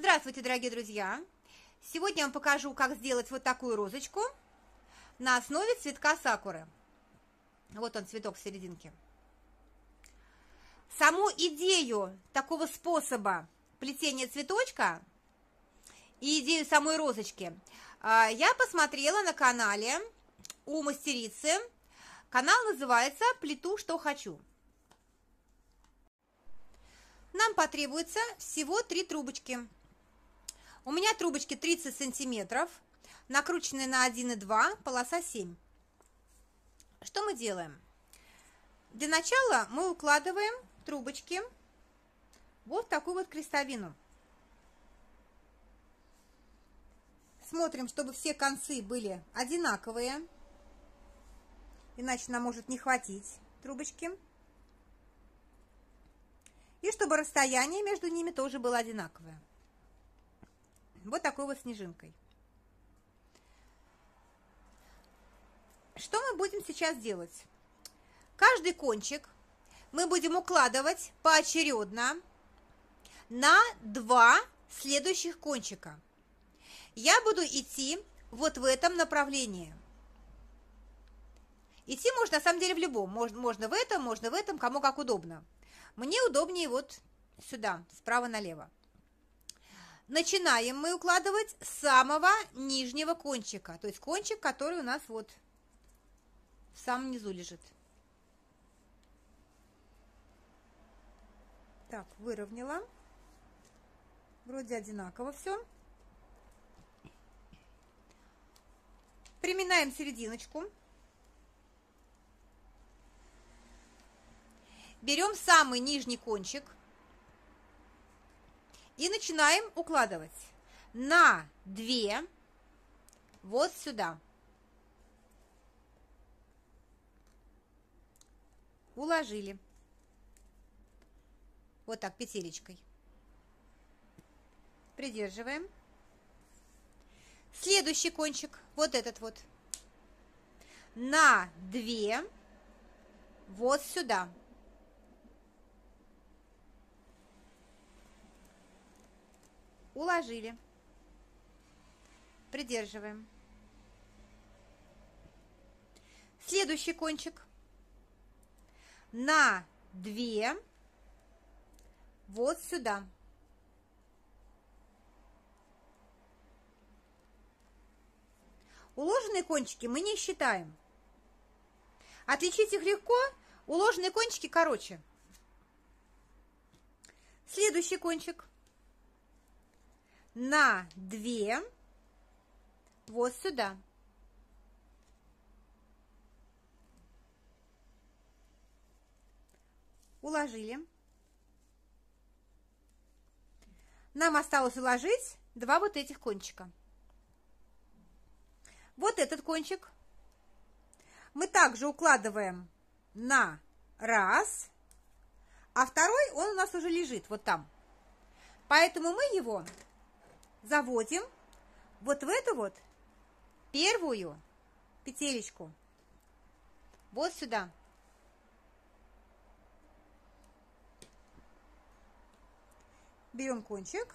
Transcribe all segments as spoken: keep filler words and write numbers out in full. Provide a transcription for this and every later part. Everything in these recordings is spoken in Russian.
Здравствуйте, дорогие друзья! Сегодня я вам покажу, как сделать вот такую розочку на основе цветка сакуры. Вот он, цветок в серединке. Саму идею такого способа плетения цветочка и идею самой розочки я посмотрела на канале у мастерицы. Канал называется «Плету, что хочу». Нам потребуется всего три трубочки. У меня трубочки тридцать сантиметров, накрученные на один и два, полоса семь. Что мы делаем? Для начала мы укладываем трубочки вот в такую вот крестовину. Смотрим, чтобы все концы были одинаковые, иначе нам может не хватить трубочки. И чтобы расстояние между ними тоже было одинаковое. Вот такой вот снежинкой. Что мы будем сейчас делать? Каждый кончик мы будем укладывать поочередно на два следующих кончика. Я буду идти вот в этом направлении. Идти можно на самом деле в любом. Можно, можно в этом, можно в этом, кому как удобно. Мне удобнее вот сюда, справа налево. Начинаем мы укладывать с самого нижнего кончика. То есть кончик, который у нас вот в самом низу лежит. Так, выровняла. Вроде одинаково все. Приминаем серединочку. Берем самый нижний кончик и начинаем укладывать на две вот сюда. Уложили. Вот так петелечкой. Придерживаем. Следующий кончик, вот этот вот, на две вот сюда. Уложили. Придерживаем. Следующий кончик на две вот сюда. Уложенные кончики мы не считаем. Отличить их легко, уложенные кончики короче. Следующий кончик на две вот сюда. Уложили. Нам осталось уложить два вот этих кончика. Вот этот кончик мы также укладываем на раз, а второй он у нас уже лежит вот там. Поэтому мы его заводим вот в эту вот первую петелечку. Вот сюда. Берем кончик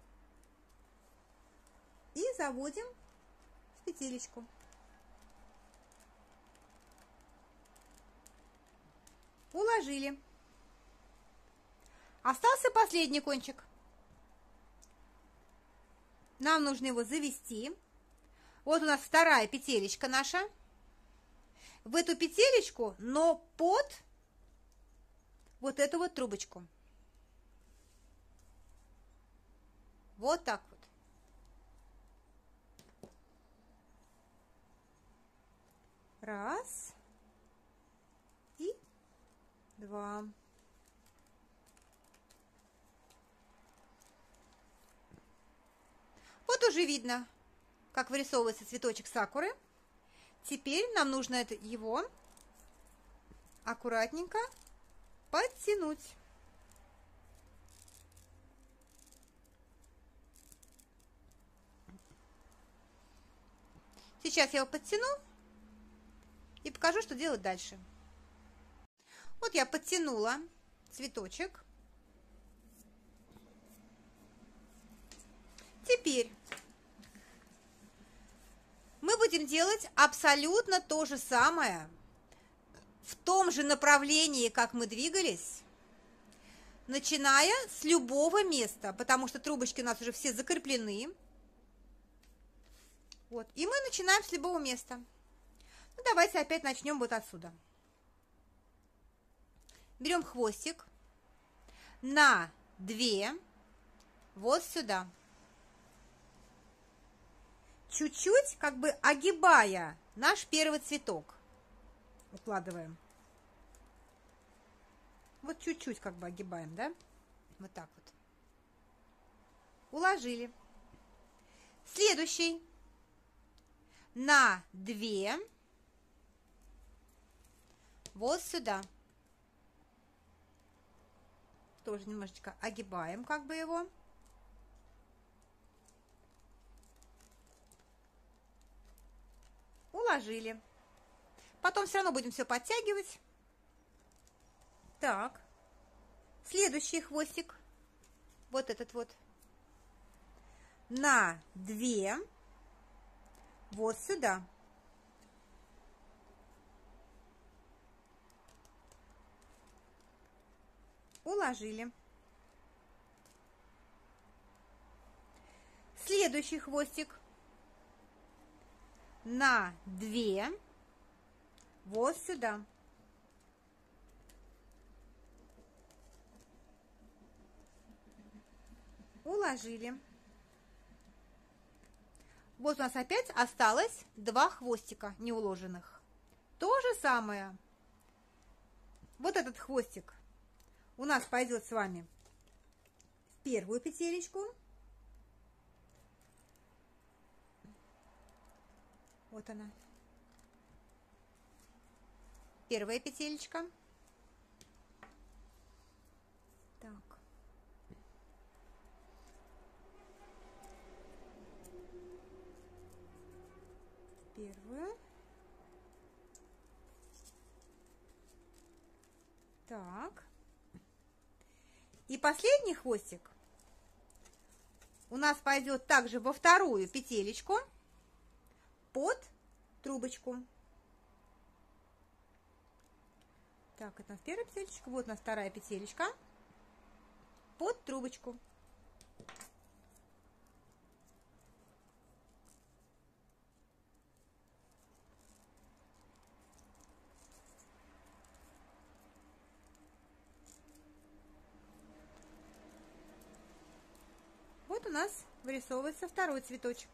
и заводим в петелечку. Уложили. Остался последний кончик. Нам нужно его завести. Вот у нас вторая петелечка наша. В эту петелечку, но под вот эту вот трубочку. Вот так вот. Раз. И два. Вот уже видно, как вырисовывается цветочек сакуры. Теперь нам нужно это, его аккуратненько подтянуть. Сейчас я его подтяну и покажу, что делать дальше. Вот я подтянула цветочек. будем делать абсолютно то же самое, в том же направлении, как мы двигались, начиная с любого места, потому что трубочки у нас уже все закреплены. Вот, и мы начинаем с любого места. Ну, давайте опять начнем вот отсюда. Берем хвостик на две, вот сюда. Чуть-чуть, как бы огибая наш первый цветок, укладываем. Вот чуть-чуть как бы огибаем, да? Вот так вот. Уложили. Следующий. На две. Вот сюда. Тоже немножечко огибаем как бы его. Уложили. Потом все равно будем все подтягивать. Так. Следующий хвостик. Вот этот вот. На две. Вот сюда. Уложили. Следующий хвостик. На две. Вот сюда. Уложили. Вот у нас опять осталось два хвостика неуложенных. То же самое. Вот этот хвостик у нас пойдет с вами в первую петелечку. Вот она. Первая петелечка. Так. Первую. Так. И последний хвостик у нас пойдет также во вторую петелечку под трубочку. Так, это у нас первая петелечка. Вот у нас вторая петелечка под трубочку. Вот у нас вырисовывается второй цветочек.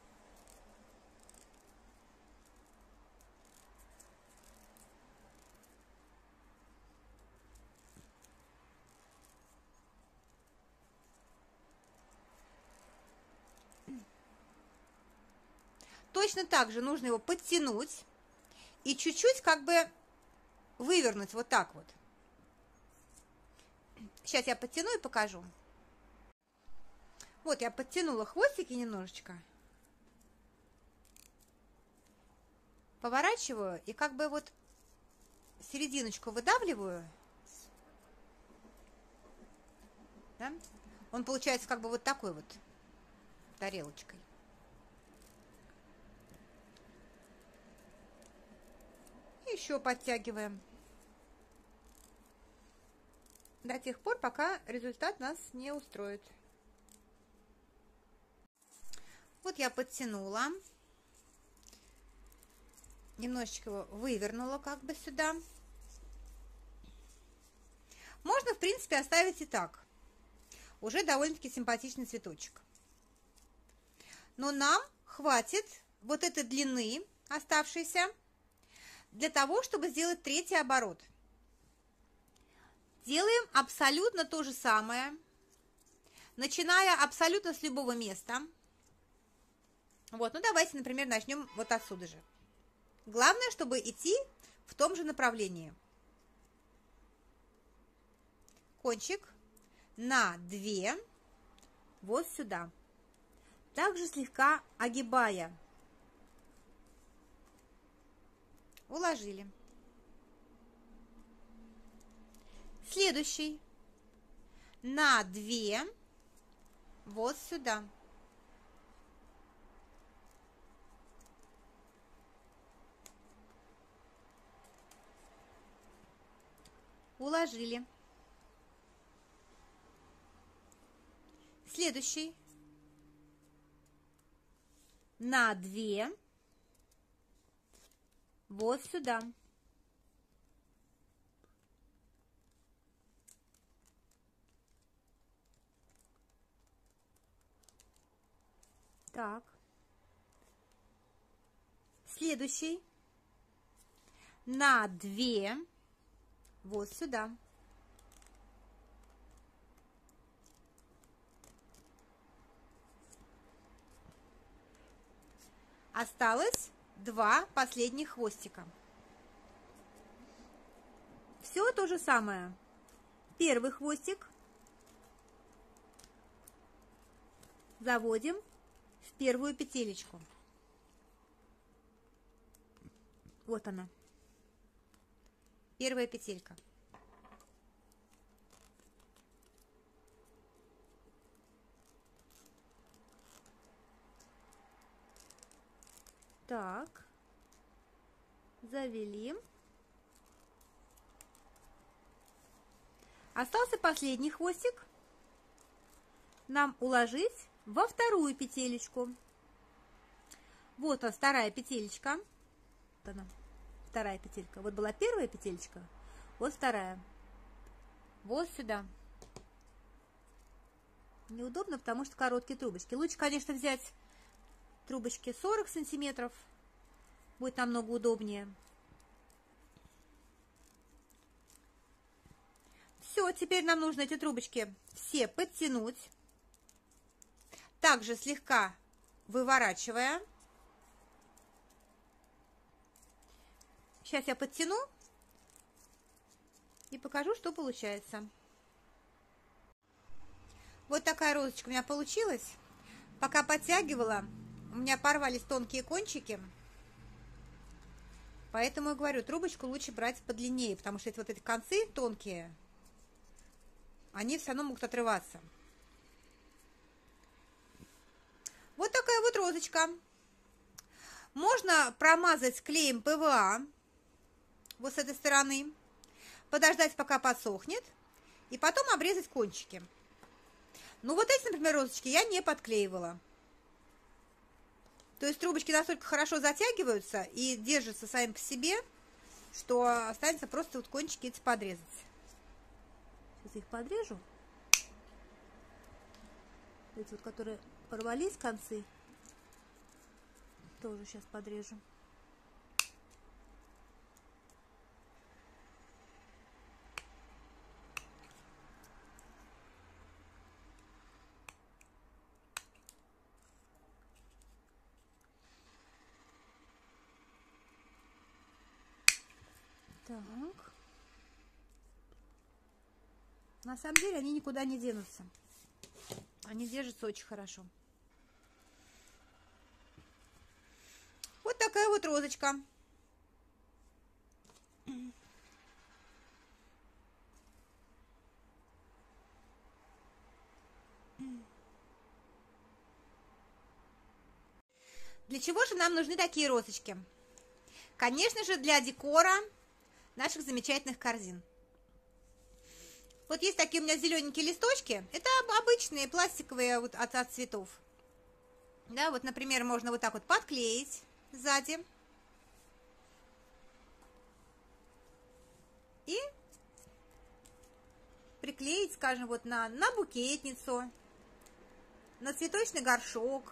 Точно так же нужно его подтянуть и чуть-чуть как бы вывернуть вот так вот. Сейчас я подтяну и покажу. Вот я подтянула хвостики немножечко. Поворачиваю и как бы вот серединочку выдавливаю. Да? Он получается как бы вот такой вот тарелочкой. Еще подтягиваем до тех пор, пока результат нас не устроит. Вот я подтянула, немножечко его вывернула как бы сюда. Можно, в принципе, оставить и так. Уже довольно-таки симпатичный цветочек. Но нам хватит вот этой длины оставшейся для того, чтобы сделать третий оборот. Делаем абсолютно то же самое, начиная абсолютно с любого места. Вот, ну давайте, например, начнем вот отсюда же. Главное, чтобы идти в том же направлении. Кончик на две, вот сюда. Также слегка огибая. Уложили. Следующий. На две, вот сюда. Уложили. Следующий. На две. Вот сюда. Так. Следующий. На две. Вот сюда. Осталось два последних хвостика. Все то же самое. Первый хвостик заводим в первую петелечку. Вот она. Первая петелька. Так. Завели. Остался последний хвостик. Нам уложить во вторую петелечку. Вот она, вторая петелечка. Вот она, вторая петелька. Вот была первая петелечка, вот вторая. Вот сюда. Неудобно, потому что короткие трубочки. Лучше, конечно, взять трубочки сорок сантиметров. Будет намного удобнее. Все, теперь нам нужно эти трубочки все подтянуть. Также слегка выворачивая. Сейчас я подтяну и покажу, что получается. Вот такая розочка у меня получилась. Пока подтягивала, у меня порвались тонкие кончики. Поэтому я говорю, трубочку лучше брать подлиннее, потому что эти вот эти концы тонкие, они все равно могут отрываться. Вот такая вот розочка. Можно промазать клеем пэ вэ а вот с этой стороны, подождать, пока подсохнет, и потом обрезать кончики. Ну вот эти, например, розочки я не подклеивала. То есть трубочки настолько хорошо затягиваются и держатся сами по себе, что останется просто вот кончики эти подрезать. Сейчас их подрежу. Эти вот, которые порвались концы, тоже сейчас подрежу. Так. На самом деле они никуда не денутся. Они держатся очень хорошо. Вот такая вот розочка. Для чего же нам нужны такие розочки? Конечно же, для декора наших замечательных корзин. Вот есть такие у меня зелененькие листочки. Это обычные пластиковые вот от, от цветов. Да, вот, например, можно вот так вот подклеить сзади. И приклеить, скажем, вот на, на букетницу, на цветочный горшок.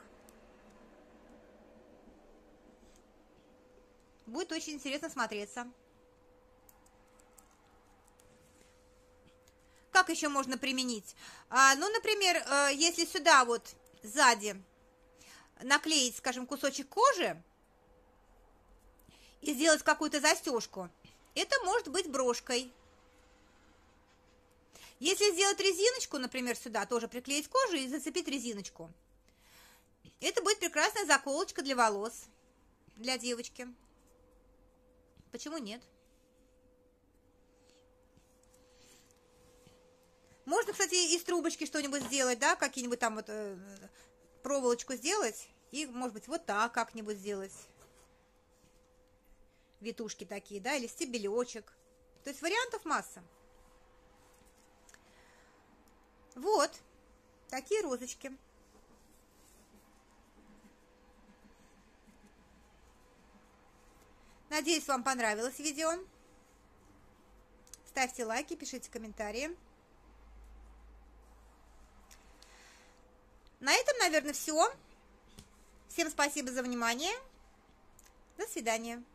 Будет очень интересно смотреться. Как еще можно применить? А, ну, например, если сюда вот сзади наклеить, скажем, кусочек кожи и сделать какую-то застежку, это может быть брошкой. Если сделать резиночку, например, сюда тоже приклеить кожу и зацепить резиночку, это будет прекрасная заколочка для волос, для девочки. Почему нет? Можно, кстати, из трубочки что-нибудь сделать, да, какие-нибудь там вот э, проволочку сделать и, может быть, вот так как-нибудь сделать. Витушки такие, да, или стебелечек. То есть вариантов масса. Вот такие розочки. Надеюсь, вам понравилось видео. Ставьте лайки, пишите комментарии. На этом, наверное, все. Всем спасибо за внимание. До свидания.